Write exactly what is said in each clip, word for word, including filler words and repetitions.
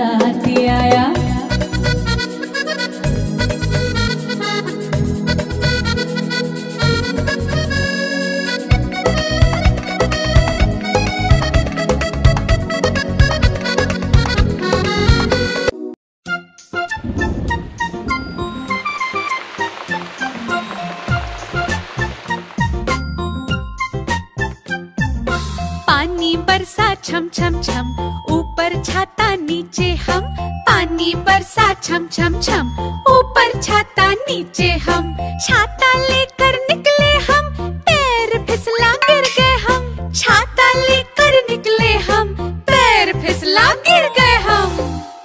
चलता हाथी आया। पानी बरसा छम छम छम, ऊपर छाता नीचे हम। पानी बरसा छम छम छम, ऊपर छाता नीचे हम। छाता लेकर निकले हम, पैर फिसला गिर गए हम। छाता लेकर निकले हम, पैर फिसला गिर गए हम।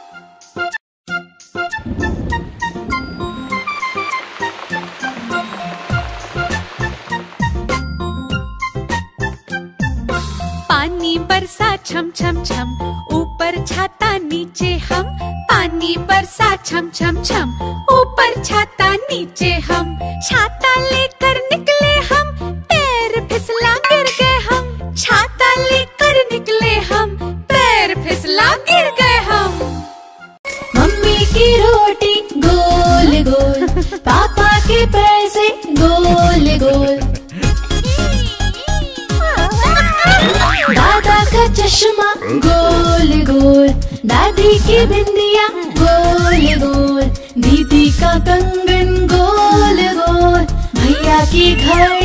पानी बरसा छम छम छम, ऊपर छाता नीचे हम। पानी बरसा छम छम छम, ऊपर छाता नीचे हम। छाता लेकर निकले हम, पैर फिसला गिर गए हम। छाता लेकर निकले हम, पैर फिसला गिर गए हम। मम्मी की रोटी गोल गोल, पापा के पैसे गोल गोल। दादा का चश्मा गोल गोल, दादी की बिंदिया गोल गोल। दीदी का कंगन गोल गोल, भैया की घड़ी